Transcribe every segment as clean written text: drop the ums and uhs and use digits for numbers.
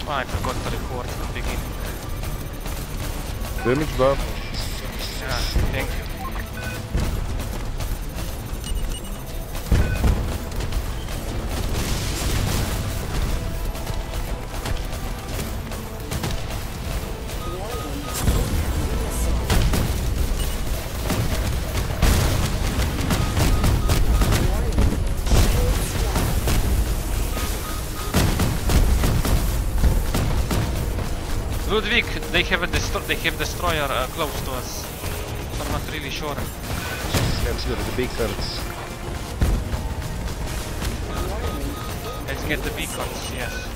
Oh, I forgot to record at the beginning. Damage buff. Yeah, thank you. Ludwig, they have destroyer close to us. I'm not really sure. Capture the beacons. Let's get the beacons, yes.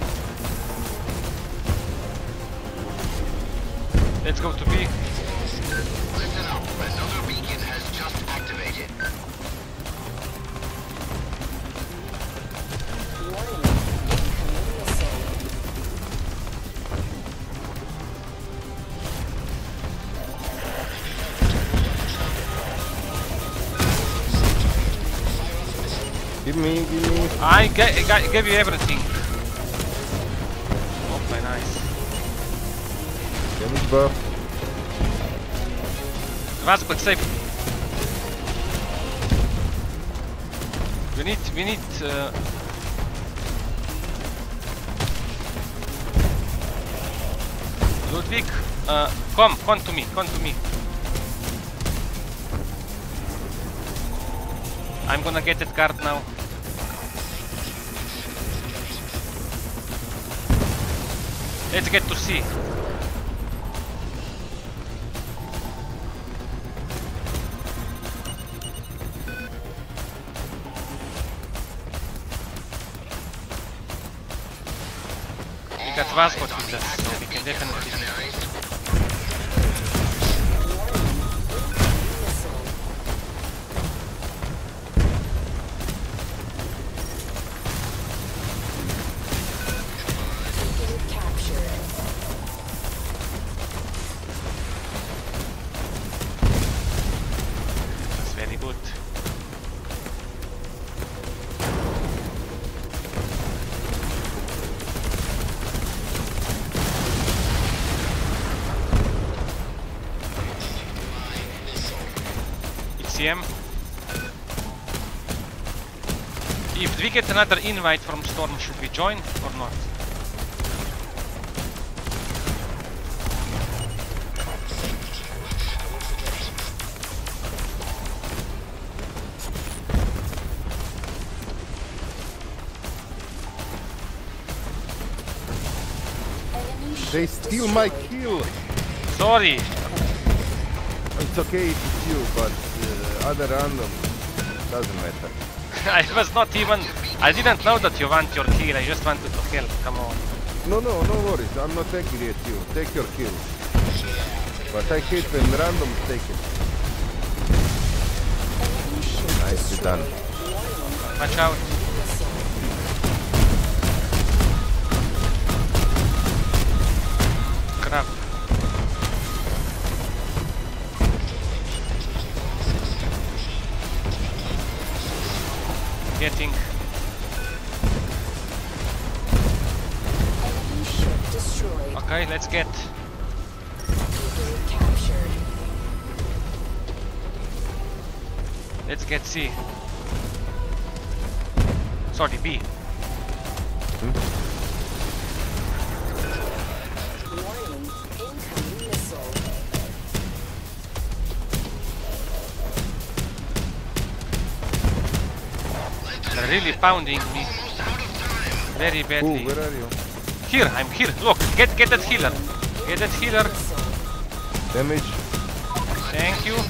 Let's go to B. Listen up, another beacon has just activated. Give me. I gave you everything. Okay, nice. Damage buff. Vasco, it's safe. We need Ludwig, come to me. I'm gonna get that card now. Let's get to C. We got Vasco with us, so we can definitely. That's very good. ECM. If we get another invite from Storm, should we join or not? They steal my kill. Sorry. It's okay if it's you, but other random doesn't matter. I was not even. I didn't know that you want your kill. I just wanted to help. Come on. No worries. I'm not angry at you. Take your kill. But I hate when randoms take it. Nicely done. Watch out. Crap. Getting. Okay, let's get. Let's get C. Sorry, B. They're really pounding me very badly. Ooh, where are you? Here, I'm here. Look, get that healer. Get that healer. Damage. Thank you.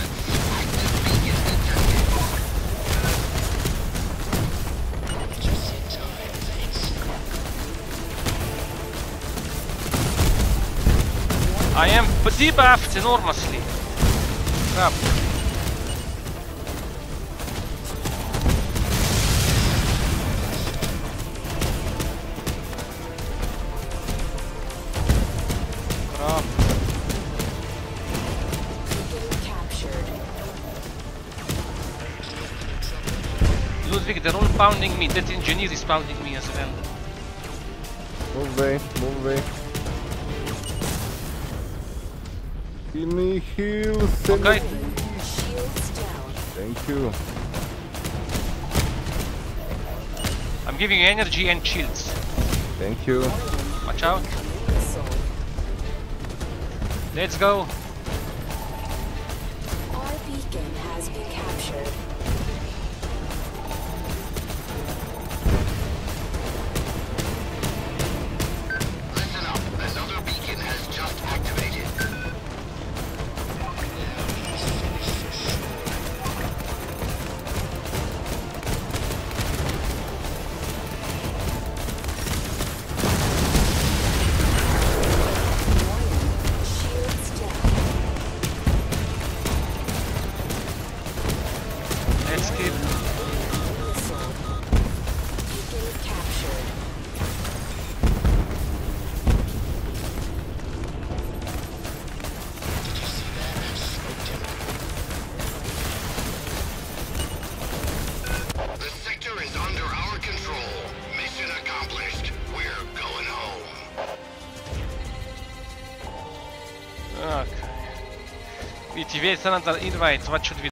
I am debuffed enormously. Crap. Crap. Ludwig, they're all pounding me. That engineer is pounding me as well. Move away, move away. Give me heals. Okay. Shields down. Thank you. I'm giving you energy and shields. Thank you. Watch out. Missile. Let's go. Our beacon has been captured. Listen up. Another beacon has just activated. Shields down. Let's keep. Missile. Beacon captured. The sector is under our control. Mission accomplished. We're going home. Okay. If you want another invite, what should we